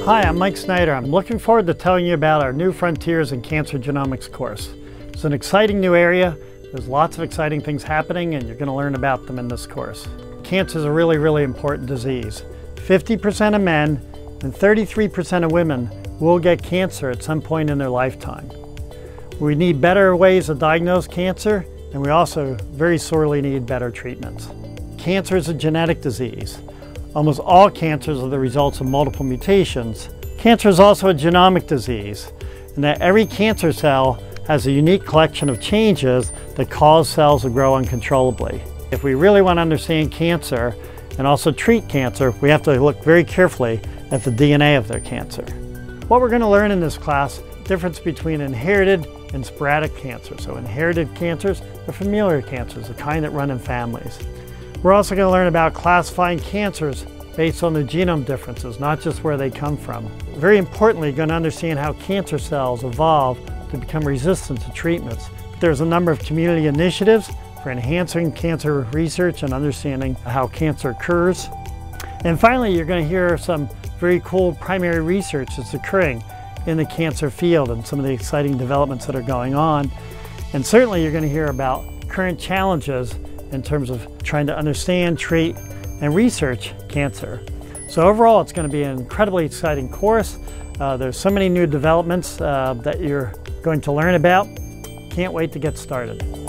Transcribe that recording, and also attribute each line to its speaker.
Speaker 1: Hi, I'm Mike Snyder. I'm looking forward to telling you about our New Frontiers in Cancer Genomics course. It's an exciting new area. There's lots of exciting things happening, and you're going to learn about them in this course. Cancer is a really important disease. 50% of men and 33% of women will get cancer at some point in their lifetime. We need better ways to diagnose cancer, and we also very sorely need better treatments. Cancer is a genetic disease. Almost all cancers are the results of multiple mutations. Cancer is also a genomic disease, in that every cancer cell has a unique collection of changes that cause cells to grow uncontrollably. If we really want to understand cancer and also treat cancer, we have to look very carefully at the DNA of their cancer. What we're going to learn in this class, the difference between inherited and sporadic cancer. So inherited cancers are familiar cancers, the kind that run in families. We're also going to learn about classifying cancers based on the genome differences, not just where they come from. Very importantly, you're going to understand how cancer cells evolve to become resistant to treatments. There's a number of community initiatives for enhancing cancer research and understanding how cancer occurs. And finally, you're going to hear some very cool primary research that's occurring in the cancer field and some of the exciting developments that are going on. And certainly you're going to hear about current challenges in terms of trying to understand, treat, and research cancer. So overall, it's going to be an incredibly exciting course. There's so many new developments that you're going to learn about. Can't wait to get started.